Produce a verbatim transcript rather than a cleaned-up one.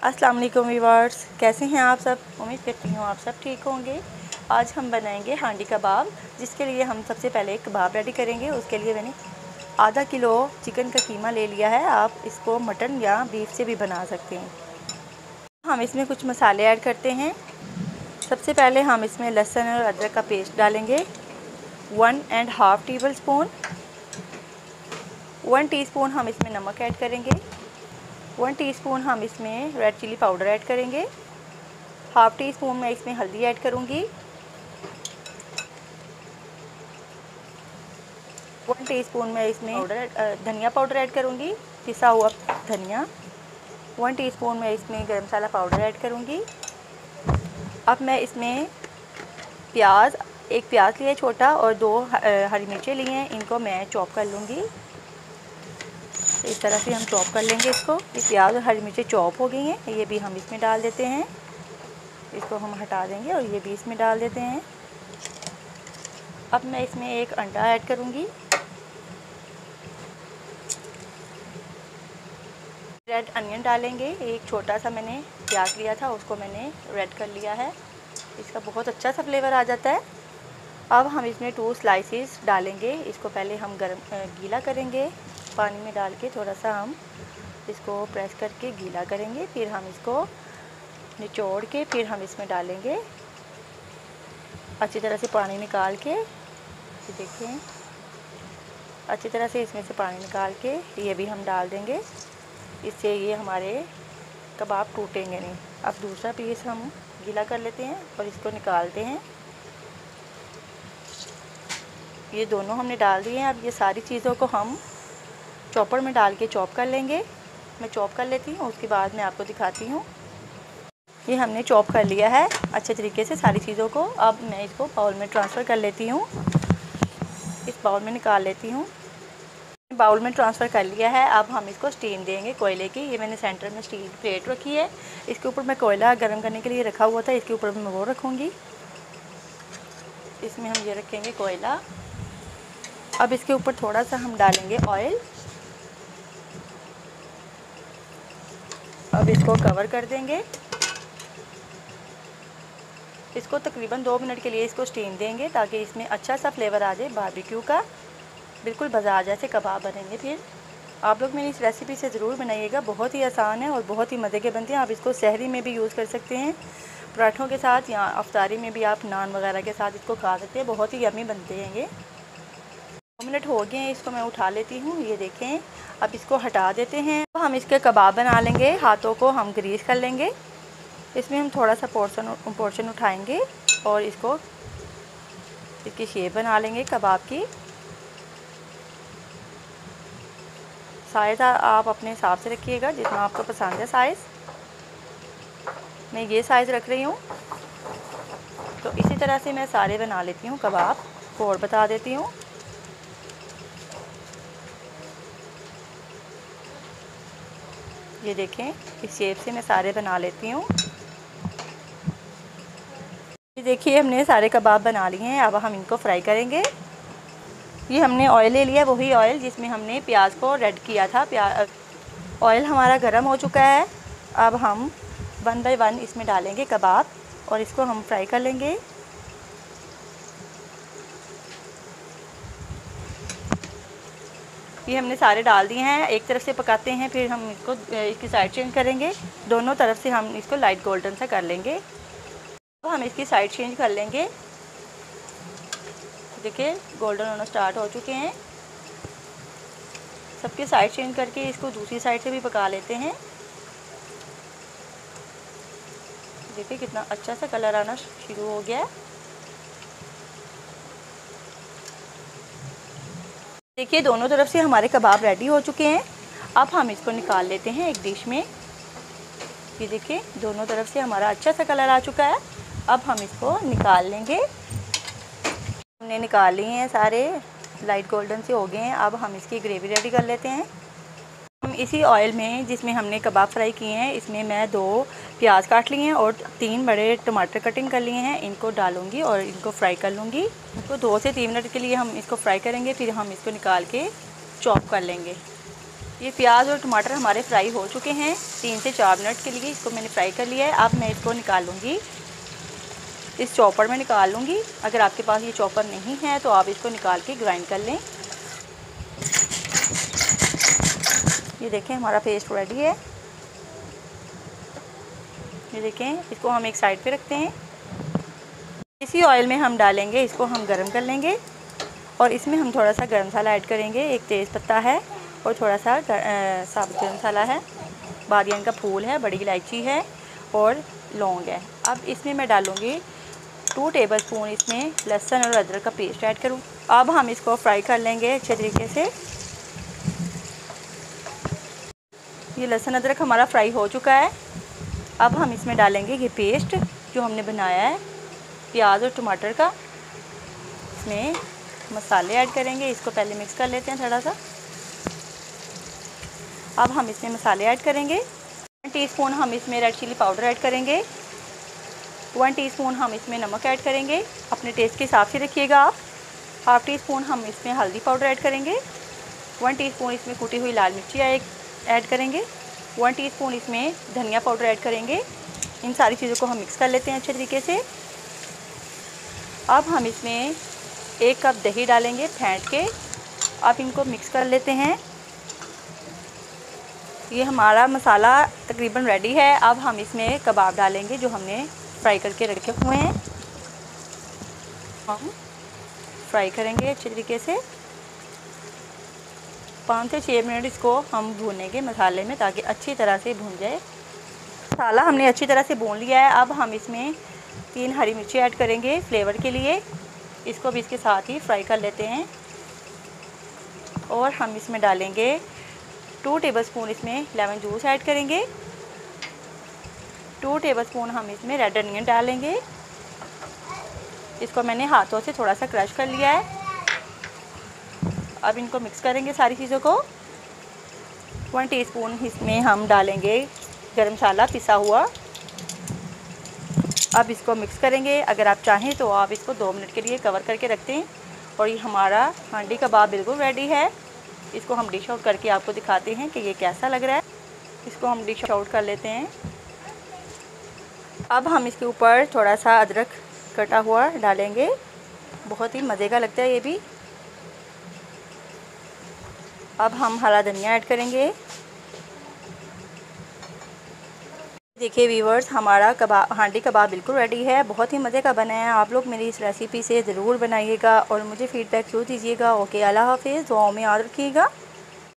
अस्सलाम वालेकुम व्यूअर्स, कैसे हैं आप सब। उम्मीद करती हूँ आप सब ठीक होंगे। आज हम बनाएंगे हांडी कबाब, जिसके लिए हम सबसे पहले एक कबाब रेडी करेंगे। उसके लिए मैंने आधा किलो चिकन का कीमा ले लिया है। आप इसको मटन या बीफ से भी बना सकते हैं। हम इसमें कुछ मसाले ऐड करते हैं। सबसे पहले हम इसमें लहसुन और अदरक का पेस्ट डालेंगे, one and half tablespoon. One teaspoon हम इसमें नमक ऐड करेंगे। वन टीस्पून हम इसमें रेड चिली पाउडर ऐड करेंगे। हाफ़ टी स्पून मैं इसमें हल्दी ऐड करूँगी। वन टीस्पून मैं इसमें पाउडर धनिया पाउडर ऐड करूँगी, पिसा हुआ धनिया। वन टीस्पून मैं इसमें गरम मसाला पाउडर ऐड करूँगी। अब मैं इसमें प्याज, एक प्याज लिया छोटा और दो हरी मिर्चें लिए हैं, इनको मैं चॉप कर लूँगी। इस तरह से हम चॉप कर लेंगे इसको। ये प्याज और हरी मिर्चें चॉप हो गई हैं, ये भी हम इसमें डाल देते हैं। इसको हम हटा देंगे और ये भी इसमें डाल देते हैं। अब मैं इसमें एक अंडा ऐड करूँगी। रेड अनियन डालेंगे, एक छोटा सा मैंने प्याज लिया था, उसको मैंने रेड कर लिया है। इसका बहुत अच्छा सा फ्लेवर आ जाता है। अब हम इसमें टू स्लाइसेस डालेंगे। इसको पहले हम गरम गीला करेंगे, पानी में डाल के थोड़ा सा हम इसको प्रेस करके गीला करेंगे। फिर हम इसको निचोड़ के फिर हम इसमें डालेंगे, अच्छी तरह से पानी निकाल के। ये देखें, अच्छी तरह से इसमें से पानी निकाल के ये भी हम डाल देंगे। इससे ये हमारे कबाब टूटेंगे नहीं। अब दूसरा पीस हम गीला कर लेते हैं और इसको निकालते हैं। ये दोनों हमने डाल दिए हैं। अब ये सारी चीज़ों को हम चॉपर में डाल के चॉप कर लेंगे। मैं चॉप कर लेती हूँ, उसके बाद मैं आपको दिखाती हूँ। ये हमने चॉप कर लिया है अच्छे तरीके से सारी चीज़ों को। अब मैं इसको बाउल में ट्रांसफ़र कर लेती हूँ। इस बाउल में निकाल लेती हूँ। बाउल में ट्रांसफ़र कर लिया है। अब हम इसको स्टीम देंगे कोयले की। ये मैंने सेंटर में स्टील प्लेट रखी है, इसके ऊपर मैं कोयला गर्म करने के लिए रखा हुआ था, इसके ऊपर मैं वो रखूँगी। इसमें हम ये रखेंगे कोयला। अब इसके ऊपर थोड़ा सा हम डालेंगे ऑयल। अब इसको कवर कर देंगे। इसको तकरीबन दो मिनट के लिए इसको स्टीम देंगे, ताकि इसमें अच्छा सा फ्लेवर आ जाए बारबेक्यू का। बिल्कुल बाजार जैसे कबाब बनेंगे। फिर आप लोग मेरी इस रेसिपी से ज़रूर बनाइएगा, बहुत ही आसान है और बहुत ही मज़े के बनते हैं। आप इसको सहरी में भी यूज़ कर सकते हैं, पराठों के साथ, या अफ्तारी में भी आप नान वगैरह के साथ इसको खा सकते हैं। बहुत ही यम्मी बनते हैं ये। दो मिनट हो गए हैं, इसको मैं उठा लेती हूँ। ये देखें, अब इसको हटा देते हैं। तो हम इसके कबाब बना लेंगे। हाथों को हम ग्रीस कर लेंगे। इसमें हम थोड़ा सा पोर्शन पोर्शन उठाएंगे और इसको इसकी शेप बना लेंगे कबाब की। साइज़ आप अपने हिसाब से रखिएगा, जितना आपको पसंद है साइज़। मैं ये साइज़ रख रही हूँ। तो इसी तरह से मैं सारे बना लेती हूँ कबाब। और बता देती हूँ, ये देखें, इस शेप से मैं सारे बना लेती हूँ। ये देखिए, हमने सारे कबाब बना लिए हैं। अब हम इनको फ्राई करेंगे। ये हमने ऑयल ले लिया, वही ऑयल जिसमें हमने प्याज को रेड किया था। प्याज ऑयल हमारा गर्म हो चुका है। अब हम वन बाय वन इसमें डालेंगे कबाब और इसको हम फ्राई कर लेंगे। ये हमने सारे डाल दिए हैं। एक तरफ से पकाते हैं, फिर हम इसको इसकी साइड चेंज करेंगे। दोनों तरफ से हम इसको लाइट गोल्डन सा कर लेंगे। तो हम इसकी साइड चेंज कर लेंगे। देखिए, गोल्डन होना स्टार्ट हो चुके हैं। सबकी साइड चेंज करके इसको दूसरी साइड से भी पका लेते हैं। देखिए कितना अच्छा सा कलर आना शुरू हो गया है। देखिए, दोनों तरफ से हमारे कबाब रेडी हो चुके हैं। अब हम इसको निकाल लेते हैं एक डिश में। ये देखिए, दोनों तरफ से हमारा अच्छा सा कलर आ चुका है। अब हम इसको निकाल लेंगे। हमने निकाल लिए हैं सारे, लाइट गोल्डन से हो गए हैं। अब हम इसकी ग्रेवी रेडी कर लेते हैं। हम इसी ऑयल में जिसमें हमने कबाब फ्राई किए हैं, इसमें मैं दो प्याज काट लिए हैं और तीन बड़े टमाटर कटिंग कर लिए हैं। इनको डालूंगी और इनको फ्राई कर लूँगी। तो दो से तीन मिनट के लिए हम इसको फ्राई करेंगे, फिर हम इसको निकाल के चॉप कर लेंगे। ये प्याज और टमाटर हमारे फ्राई हो चुके हैं। तीन से चार मिनट के लिए इसको मैंने फ्राई कर लिया है। अब मैं इसको निकाल लूँगी, इस चॉपर में निकाल लूँगी। अगर आपके पास ये चॉपर नहीं है तो आप इसको निकाल के ग्राइंड कर लें। ये देखें हमारा पेस्ट रेडी है। ये देखें, इसको हम एक साइड पे रखते हैं। इसी ऑयल में हम डालेंगे, इसको हम गरम कर लेंगे और इसमें हम थोड़ा सा गरम मसाला ऐड करेंगे। एक तेज़ पत्ता है और थोड़ा सा साबुत गरम मसाला है, बादियान का फूल है, बड़ी इलायची है और लौंग है। अब इसमें मैं डालूँगी टू टेबलस्पून इसमें लहसुन और अदरक का पेस्ट ऐड करूँ। अब हम इसको फ्राई कर लेंगे अच्छे तरीके से। ये लहसुन अदरक हमारा फ्राई हो चुका है। अब हम इसमें डालेंगे ये पेस्ट जो हमने बनाया है प्याज और टमाटर का। इसमें मसाले ऐड करेंगे, इसको पहले मिक्स कर लेते हैं थोड़ा सा। अब हम इसमें मसाले ऐड करेंगे। वन टीस्पून हम इसमें रेड चिली पाउडर ऐड करेंगे। वन टीस्पून हम इसमें नमक ऐड करेंगे, अपने टेस्ट के हिसाब से रखिएगा आप। हाफ़ टी स्पून हम इसमें हल्दी पाउडर ऐड करेंगे। वन टीस्पून इसमें कुटी हुई लाल मिर्ची ऐड करेंगे। वन टीस्पून इसमें धनिया पाउडर ऐड करेंगे। इन सारी चीज़ों को हम मिक्स कर लेते हैं अच्छे तरीके से। अब हम इसमें एक कप दही डालेंगे फेंट के। अब इनको मिक्स कर लेते हैं। ये हमारा मसाला तकरीबन रेडी है। अब हम इसमें कबाब डालेंगे जो हमने फ्राई करके रखे हुए हैं। हम फ्राई करेंगे अच्छे तरीके से। पाँच से छः मिनट इसको हम भूनेंगे मसाले में ताकि अच्छी तरह से भून जाए। मसाला हमने अच्छी तरह से भून लिया है। अब हम इसमें तीन हरी मिर्ची ऐड करेंगे फ्लेवर के लिए। इसको भी इसके साथ ही फ्राई कर लेते हैं। और हम इसमें डालेंगे टू टेबलस्पून इसमें लेमन जूस ऐड करेंगे। टू टेबलस्पून हम इसमें रेड अनियन डालेंगे। इसको मैंने हाथों से थोड़ा सा क्रश कर लिया है। अब इनको मिक्स करेंगे सारी चीज़ों को। वन टीस्पून इसमें हम डालेंगे गरम मसाला पिसा हुआ। अब इसको मिक्स करेंगे। अगर आप चाहें तो आप इसको दो मिनट के लिए कवर करके रखते हैं। और ये हमारा हांडी कबाब बिल्कुल रेडी है। इसको हम डिश आउट करके आपको दिखाते हैं कि ये कैसा लग रहा है। इसको हम डिश आउट कर लेते हैं। अब हम इसके ऊपर थोड़ा सा अदरक कटा हुआ डालेंगे, बहुत ही मज़े का लगता है ये भी। अब हम हरा धनिया ऐड करेंगे। देखिए व्यूअर्स, हमारा कबाब हांडी कबाब बिल्कुल रेडी है। बहुत ही मज़े का बना है। आप लोग मेरी इस रेसिपी से ज़रूर बनाइएगा और मुझे फ़ीडबैक ज़रूर दीजिएगा। ओके, अल्लाह हाफ़िज़। दुआओं में याद रखिएगा।